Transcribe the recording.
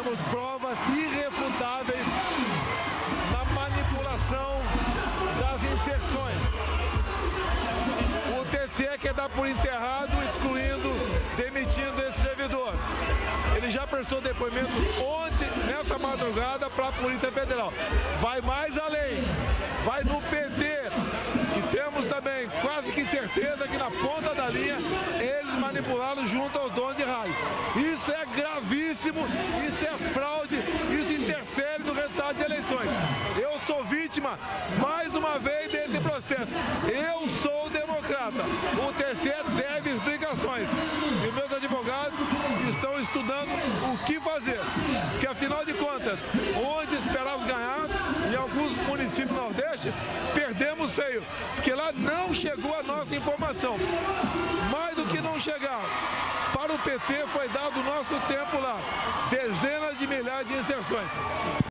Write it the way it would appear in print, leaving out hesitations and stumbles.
temos provas irrefutáveis na manipulação das inserções. O TSE quer dar por encerrado, excluindo, demitindo esse servidor. Ele já prestou depoimento ontem, nessa madrugada, para a Polícia Federal. Vai mais além, vai no PT, que temos também quase que certeza que na ponta da linha eles manipularam junto aos donos de rádio. Isso é gravíssimo, isso é fraude, isso interfere no resultado de eleições. Eu sou vítima, mais uma vez, desse processo. Eu sou democrata. O TSE deve explicações. E meus advogados estão estudando o que fazer. Porque, afinal de contas, onde esperávamos ganhar, em alguns municípios do Nordeste, perdemos feio. Porque lá não chegou a nossa informação. Mais do que não chegar, para o PT foi dado o nosso tempo lá. Dezenas de milhares de inserções.